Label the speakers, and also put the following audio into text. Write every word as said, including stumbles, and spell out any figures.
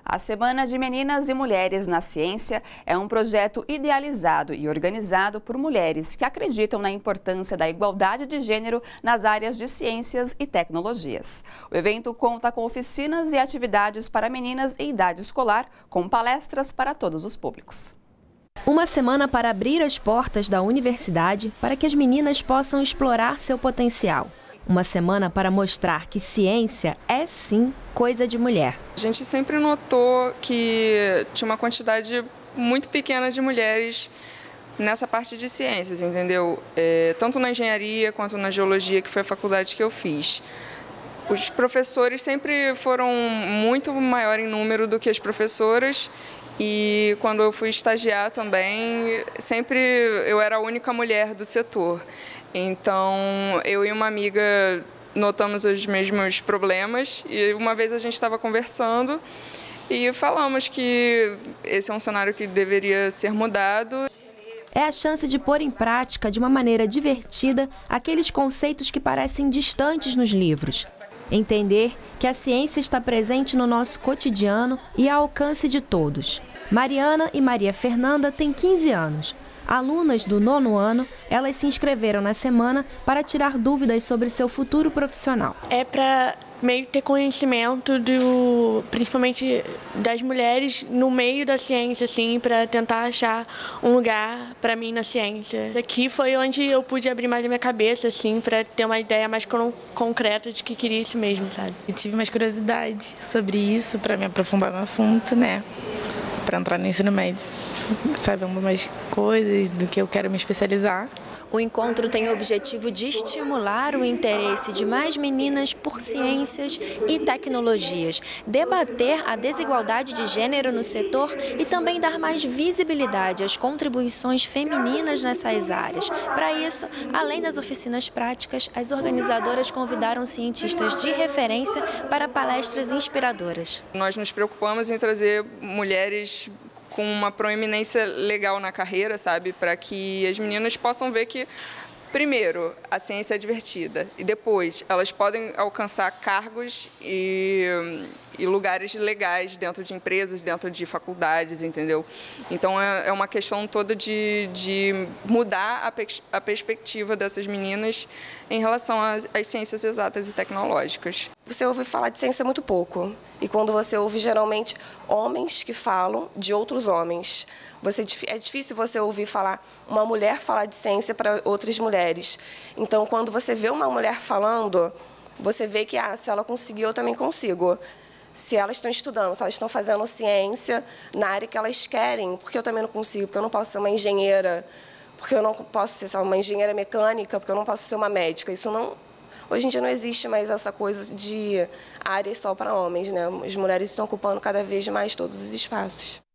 Speaker 1: A Semana de Meninas e Mulheres na Ciência é um projeto idealizado e organizado por mulheres que acreditam na importância da igualdade de gênero nas áreas de ciências e tecnologias. O evento conta com oficinas e atividades para meninas em idade escolar, com palestras para todos os públicos.
Speaker 2: Uma semana para abrir as portas da universidade para que as meninas possam explorar seu potencial. Uma semana para mostrar que ciência é, sim, coisa de mulher.
Speaker 3: A gente sempre notou que tinha uma quantidade muito pequena de mulheres nessa parte de ciências, entendeu? É, tanto na engenharia quanto na geologia, que foi a faculdade que eu fiz. Os professores sempre foram muito maior em número do que as professoras. E quando eu fui estagiar também, sempre eu era a única mulher do setor. Então, eu e uma amiga notamos os mesmos problemas e uma vez a gente estava conversando e falamos que esse é um cenário que deveria ser mudado.
Speaker 2: É a chance de pôr em prática, de uma maneira divertida, aqueles conceitos que parecem distantes nos livros. Entender que a ciência está presente no nosso cotidiano e ao alcance de todos. Mariana e Maria Fernanda têm quinze anos. Alunas do nono ano, elas se inscreveram na semana para tirar dúvidas sobre seu futuro profissional.
Speaker 4: É para meio ter conhecimento, do, principalmente das mulheres, no meio da ciência, assim, para tentar achar um lugar para mim na ciência. Aqui foi onde eu pude abrir mais a minha cabeça, assim, para ter uma ideia mais concreta de que queria isso mesmo, sabe?
Speaker 5: Eu tive mais curiosidade sobre isso para me aprofundar no assunto, né? Para entrar no ensino médio, sabendo mais coisas do que eu quero me especializar.
Speaker 2: O encontro tem o objetivo de estimular o interesse de mais meninas por ciências e tecnologias, debater a desigualdade de gênero no setor e também dar mais visibilidade às contribuições femininas nessas áreas. Para isso, além das oficinas práticas, as organizadoras convidaram cientistas de referência para palestras inspiradoras.
Speaker 3: Nós nos preocupamos em trazer mulheres com uma proeminência legal na carreira, sabe? Para que as meninas possam ver que, primeiro, a ciência é divertida e depois elas podem alcançar cargos e, e lugares legais dentro de empresas, dentro de faculdades, entendeu? Então é, é uma questão toda de, de mudar a, pe a perspectiva dessas meninas em relação às, às ciências exatas e tecnológicas.
Speaker 6: Você ouve falar de ciência muito pouco. E quando você ouve, geralmente, homens que falam de outros homens. Você, é difícil você ouvir falar, uma mulher falar de ciência para outras mulheres. Então, quando você vê uma mulher falando, você vê que, ah, se ela conseguiu, eu também consigo. Se elas estão estudando, se elas estão fazendo ciência na área que elas querem, porque eu também não consigo, porque eu não posso ser uma engenheira, porque eu não posso ser sabe, uma engenheira mecânica, porque eu não posso ser uma médica. Isso não... Hoje em dia não existe mais essa coisa de áreas só para homens, né? As mulheres estão ocupando cada vez mais todos os espaços.